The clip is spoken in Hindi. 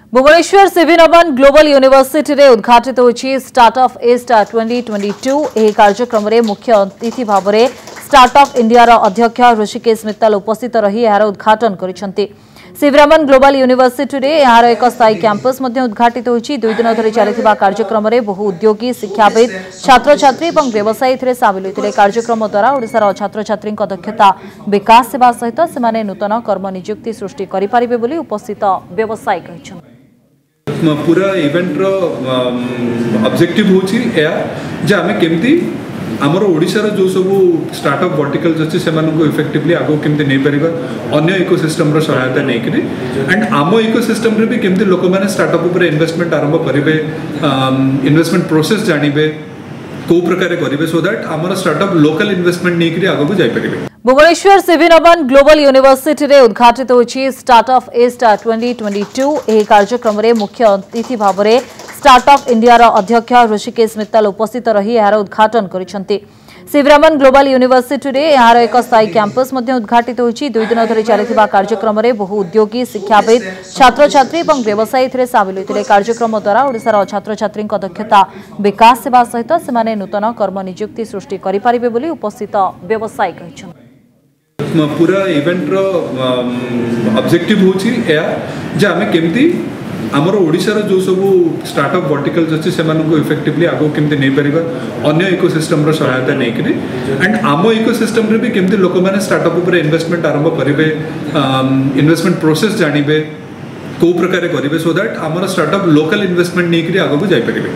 भुवनेश्वर सिविनवन ग्लोबल यूनिवर्सिटी रे उद्घाटित होछि स्टार्टअप ईस्ट 2022 एही कार्यक्रम रे मुख्य अतिथि भाव में स्टार्टअप इंडिया रो अध्यक्ष ऋषिकेश मित्तल उपस्थित रही यार उद्घाटन करिसंती। सिविनवन ग्लोबल यूनिवर्सिटी रे यार एक स्थायी कैंपस मध्य उद्घाटित होछि। 2 दिन धरि चलिथिबा कार्यक्रम रे बहु उद्योगी शिक्षाविद छात्र छात्री और व्यवसायी थे सामिल होते। कार्यक्रम द्वारा ओडिशार छात्र छात्री दक्षता विकास सेवा सहित से नूतन कर्म नियुक्ति सृष्टि करिपारिबे बोली उपस्थित व्यवसायी कहिसंती। पूरा इवेंट रो ऑब्जेक्टिव होची या जे आमे केमती आमर ओडिशार जो सब स्टार्टअप वर्टिकल्स अच्छे से इफेक्टिवली आगो केमती नहीं परिबा अन्य इकोसिस्टम रो सहायता नहीं करी एंड आम इकोसिस्टम रे भी केमती लोक माने स्टार्टअप ऊपर इन्वेस्टमेंट आरंभ करिवे इन्वेस्टमेंट प्रोसेस जानिबे को प्रकार करिवे सो दैट आमर स्टार्टअप लोकल इन्वेस्टमेंट नहीं करी आगो जाय परिबे। भुवनेश्वर सिविनवन ग्लोबल यूनिवर्सिटी रे उद्घाटित होछि स्टार्टअप ईस्ट 2022 एही कार्यक्रम रे मुख्य अतिथि भाव में स्टार्टअप इंडिया रो अध्यक्ष ऋषिकेश मित्तल उपस्थित रही यार उद्घाटन करिसंती। सिविनवन ग्लोबल यूनिवर्सिटी रे यार एक स्थायी कैंपस मध्य उद्घाटित होछि। 2 दिन धरि चलिथिबा कार्यक्रम रे बहु उद्योगी शिक्षाविद छात्र छात्री और व्यवसायी थे सामिल होते। कार्यक्रम द्वारा ओडिशार छात्र छात्री दक्षता विकास सेवा सहित से नूतन कर्म नियुक्ति सृष्टि करिपारिबे बोली उपस्थित व्यवसायी कहिसंती। पूरा इवेंट रो ऑब्जेक्टिव होची या जे आमे केमती आमर ओडिशार जो सब स्टार्टअप वर्टिकल्स अच्छे से इफेक्टिवली आगो केमती नहीं परिबा अन्य इकोसिस्टम रो सहायता नहीं करी एंड आम इकोसिस्टम रे भी केमती लोक माने स्टार्टअप ऊपर इन्वेस्टमेंट आरंभ करिवे इन्वेस्टमेंट प्रोसेस जानिबे को प्रकार करिवे सो दैट आमर स्टार्टअप लोकल इन्वेस्टमेंट नहीं करी आगो जाय परिबे।